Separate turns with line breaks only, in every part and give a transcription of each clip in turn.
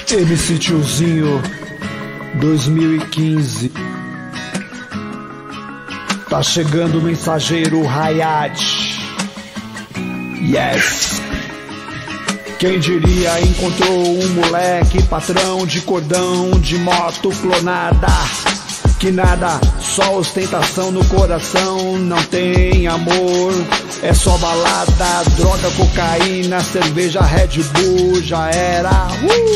MC Tiozinho 2015. Tá chegando o mensageiro Hayat. Yes. Quem diria encontrou um moleque patrão de cordão, de moto clonada. Que nada, só ostentação no coração, não tem amor, é só balada, droga, cocaína, cerveja, Red Bull, já era.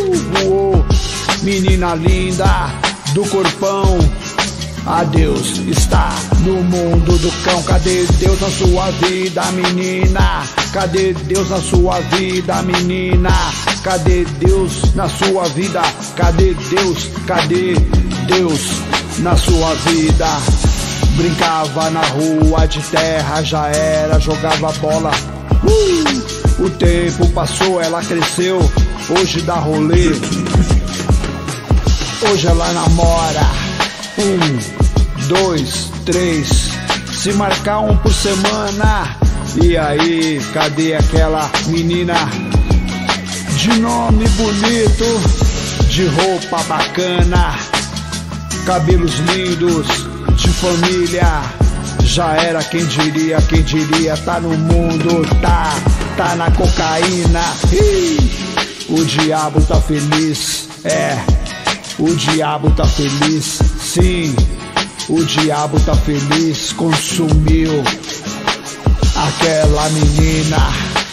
Menina linda do corpão, adeus, está no mundo do cão. Cadê Deus na sua vida, menina? Cadê Deus na sua vida, menina? Cadê Deus na sua vida? Cadê Deus? Cadê Deus na sua vida? Brincava na rua de terra, já era, jogava bola. O tempo passou, ela cresceu, hoje dá rolê. Hoje ela namora 1, 2, 3, se marcar um por semana. E aí, cadê aquela menina de nome bonito, de roupa bacana, cabelos lindos, de família? Já era, quem diria, tá no mundo, tá na cocaína. O diabo tá feliz, o diabo tá feliz, sim, o diabo tá feliz, consumiu aquela menina,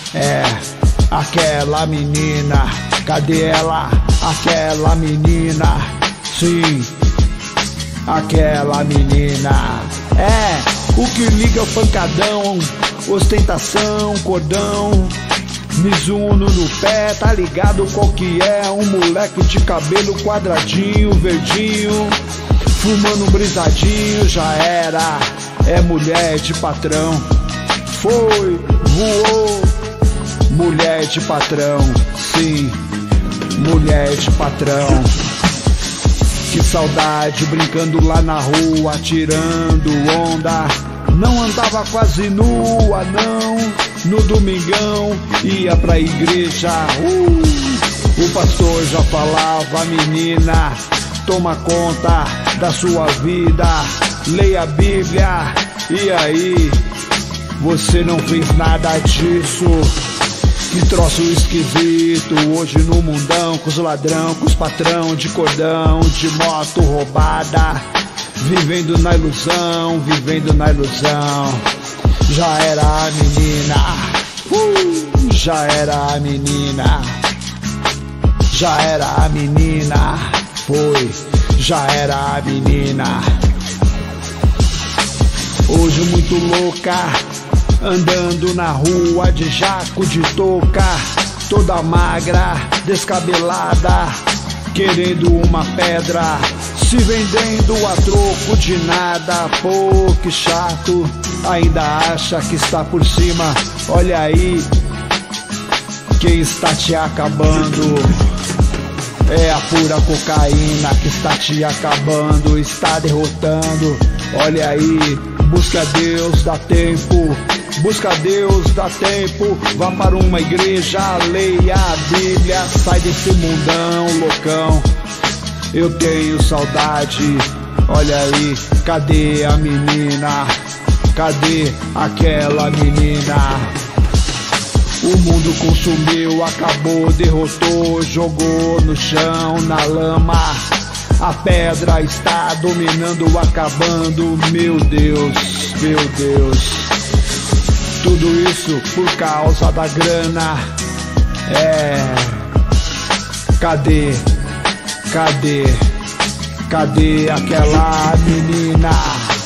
aquela menina, cadê ela? Aquela menina, sim, aquela menina. O que liga é o pancadão, ostentação, cordão, Mizuno no pé, tá ligado qual que é? Um moleque de cabelo quadradinho, verdinho, fumando um brisadinho, já era, é mulher de patrão. Foi, voou, mulher de patrão, sim, mulher de patrão. Que saudade, brincando lá na rua, tirando onda. Não andava quase nua, não. No domingão, ia pra igreja. O pastor já falava, menina, toma conta da sua vida, leia a Bíblia. E aí, você não fez nada disso. Que troço esquisito, hoje no mundão, com os ladrão, com os patrão de cordão, de moto roubada, vivendo na ilusão, vivendo na ilusão. Já era a menina, já era a menina, já era a menina, foi, já era a menina. Hoje muito louca, andando na rua de jaco de touca, toda magra, descabelada, querendo uma pedra, se vendendo a troco de nada. Pô, que chato, ainda acha que está por cima. Olha aí, quem está te acabando é a pura cocaína que está te acabando, está derrotando. Olha aí, busca Deus, dá tempo. Busca Deus, dá tempo. Vá para uma igreja, leia a Bíblia, sai desse mundão loucão. Eu tenho saudade, olha aí, cadê a menina? Cadê aquela menina? O mundo consumiu, acabou, derrotou, jogou no chão, na lama. A pedra está dominando, acabando, meu Deus, meu Deus. Tudo isso por causa da grana. Cadê? Cadê? Cadê aquela menina?